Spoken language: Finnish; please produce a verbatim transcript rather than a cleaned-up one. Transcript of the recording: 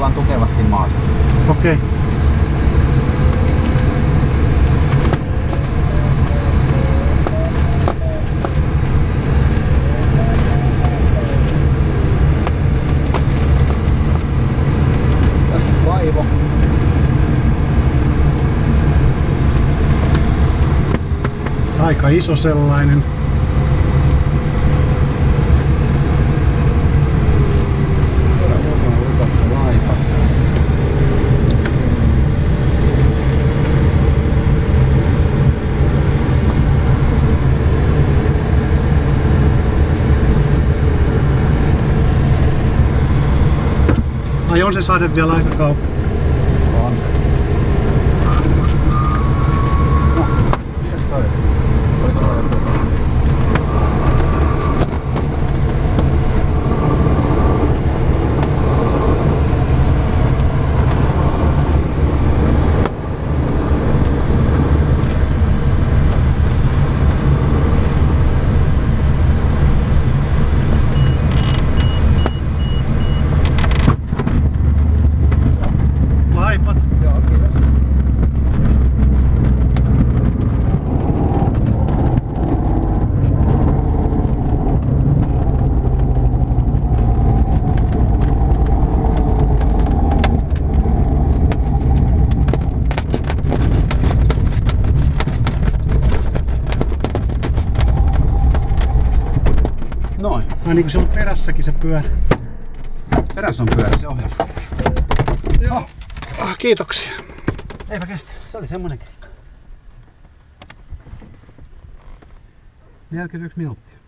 ollaan tukevasti maassa. Okei. Okay. Tässä on kaivo. Aika iso sellainen. Ai on se sade vielä aika kauan. On. No, mitäs toi? Oliko sulla joku? Laipat. Joo, kiitos. Noin. Ai niin kuin siellä on perässäkin se pyörä. Perässä on pyörä, se ohjaus. Joo. Ah, kiitoksia. Eipä kestä, se oli semmonenkin. neljäkymmentäyksi minuuttia.